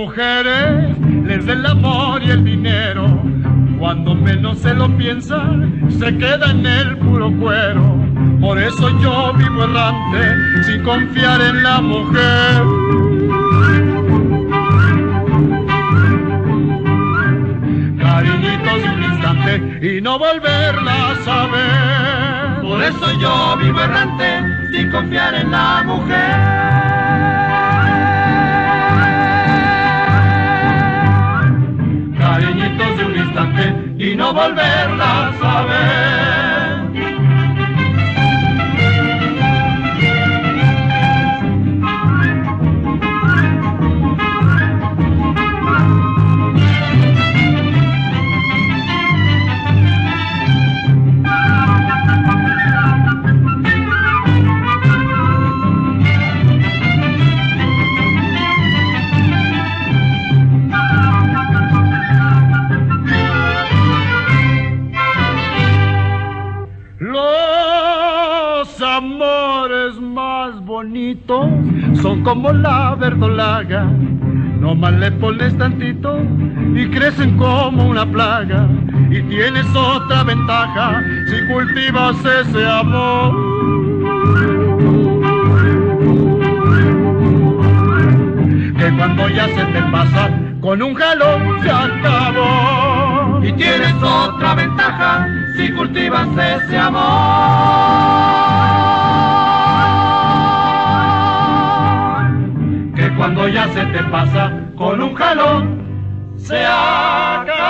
mujeres les da el amor y el dinero. Cuando menos se lo piensan, se queda en el puro cuero. Por eso yo vivo errante, sin confiar en la mujer. Cariñitos de un instante y no volverlas a ver. Por eso yo vivo errante, sin confiar en la mujer. Cariñitos de un instante y no volverlas a ver. Son como la verdolaga, nomás le pones tantito y crecen como una plaga. Y tienes otra ventaja si cultivas ese amor, que cuando ya se te pasa, con un jalón se acabó. Y tienes otra ventaja si cultivas ese amor, cuando ya se te pasa, con un jalón se acaba.